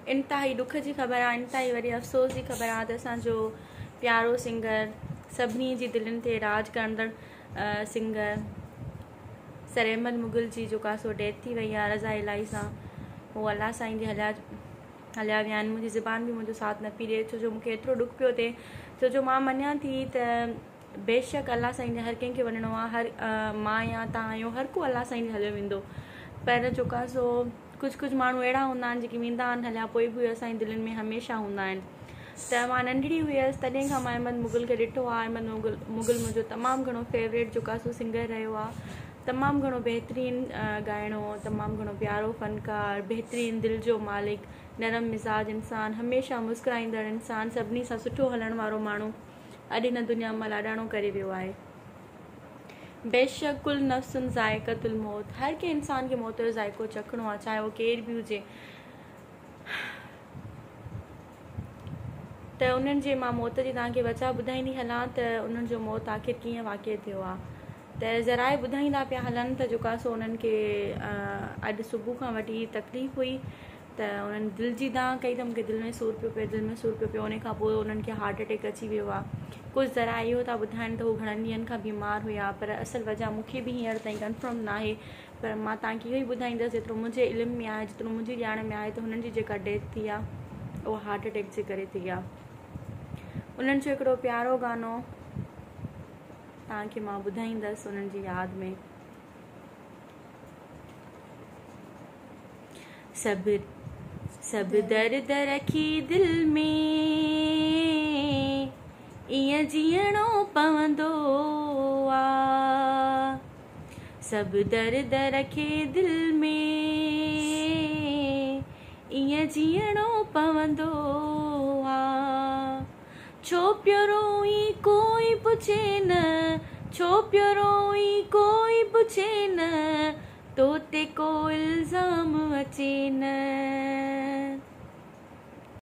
इंतहाई दुख जी ख़बर आहे, इंतहाई वरी अफ़सोस जी ख़बर आहे त असांजो प्यारो सिंगर, सभिनी जी दिलनि ते राज कंदड़ सिंगर सर अहमद मुग़ल जी जेका सो डेथ थी वई आहे रज़ा इलाही सां। उहो अलाह साईं जे हलिया विया आहिनि। मुंहिंजी ज़ुबान बि मुंहिंजो साथ न पई ॾिए, छो जो मूंखे एतिरो डुख पियो थिए, छो जो मां मञा थी त बेशक अलाह साईं जे हर कंहिंखे वञिणो आहे, हर मां या तव्हां आहियो, हर को अलाह साईं जे हलियो वेंदो। पर जेका सो कुझु माण्हू अहिड़ा हूंदा आहिनि जेके वेंदा आहिनि हलिया, पोइ बि असांजी दिलनि में हमेशह हूंदा आहिनि। त मां नंढड़ी हुयसि तॾहिं खां मां अहमद मुग़ल खे ॾिठो आहे। अहमद मुग़ल मुंहिंजो तमामु घणो फेवरेट जेका सो सिंगर रहियो आहे, तमामु घणो बहितरीनु ॻाइणो, तमामु घणो प्यारो फ़नकार, बहितरीनु दिलि जो मालिक, नरम मिज़ाज इंसानु, हमेशह मुस्कुराईंदड़ इंसानु, सभिनी सां सुठो हलण वारो माण्हू अॼु हिन दुनिया मां लाॾाणो करे वियो आहे। बेशक कुल नफ़्सुन ज़ाइक़तुल मौत, हर कंहिं इंसान खे मौत जो ज़ाइक़ो चखणो आहे, चाहे उहो केर बि हुजे। त उन्हनि जे मां मौत जी तव्हांखे वजह ॿुधाईंदी हलां त उन्हनि जो मौत आख़िर कीअं वाक़िअ थियो आहे। त ज़राए ॿुधाईंदा पिया हलनि त जेका सो उन्हनि खे अॼु सुबुह खां वठी तकलीफ़ हुई, त उन्हनि दिलि जी दांह कई त मूंखे दिलि में सूरु पियो पए, दिलि में सूरु पियो पए। उन खां पोइ उन्हनि खे हार्ट अटैक अची वियो आहे। कुझु ज़रा इहो था ॿुधाइनि त हू घणनि ॾींहंनि खां बीमार हुया, पर असल वजह मूंखे बि हींअर ताईं कंफर्म न आहे। पर मां तव्हांखे इहो ई ॿुधाईंदसि जेतिरो मुंहिंजे इल्म में आहे, जेतिरो मुंहिंजी ॼाण में आहे, त हुननि जी जेका डेथ थी आहे उहा हार्ट अटैक जे करे थी आहे। उन्हनि जो हिकिड़ो प्यारो गानो तव्हांखे मां ॿुधाईंदसि उन्हनि जी यादि में। सभु दर्द रखी दिलि में ईअं जीअणो पवंदो आहे, सभु दर्द रखे दिलि में ईअं जीअणो पवंदो आहे। छो पियो रोई कोई पुछे न, छो पियो रोई कोई पुछे न, तो ते को इल्ज़ाम अचे न।